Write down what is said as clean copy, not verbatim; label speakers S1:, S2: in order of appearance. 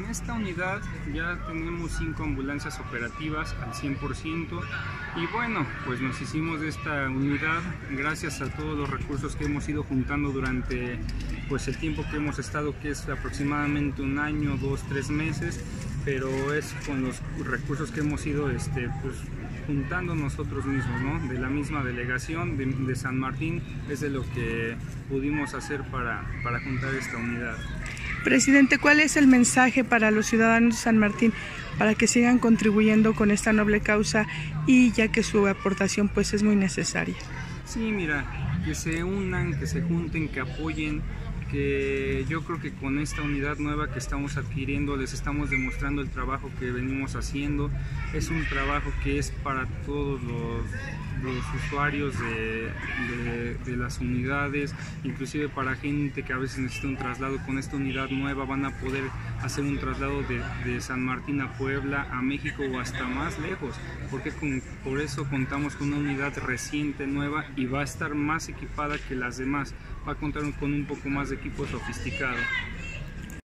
S1: esta unidad ya tenemos 5 ambulancias operativas al 100% y bueno, pues nos hicimos de esta unidad gracias a todos los recursos que hemos ido juntando durante pues el tiempo que hemos estado, que es aproximadamente un año, 2, 3 meses, pero es con los recursos que hemos ido pues juntando nosotros mismos, ¿no? De la misma delegación de San Martín es de lo que pudimos hacer para juntar esta unidad.
S2: Presidente, ¿cuál es el mensaje para los ciudadanos de San Martín para que sigan contribuyendo con esta noble causa y ya que su aportación pues es muy necesaria?
S1: Sí, mira, que se unan, que se junten, que apoyen, que yo creo que con esta unidad nueva que estamos adquiriendo les estamos demostrando el trabajo que venimos haciendo. Es un trabajo que es para todos los usuarios de las unidades, inclusive para gente que a veces necesita un traslado. Con esta unidad nueva van a poder hacer un traslado de San Martín a Puebla, a México o hasta más lejos, porque por eso contamos con una unidad reciente, nueva, y va a estar más equipada que las demás, va a contar con un poco más de equipo sofisticado.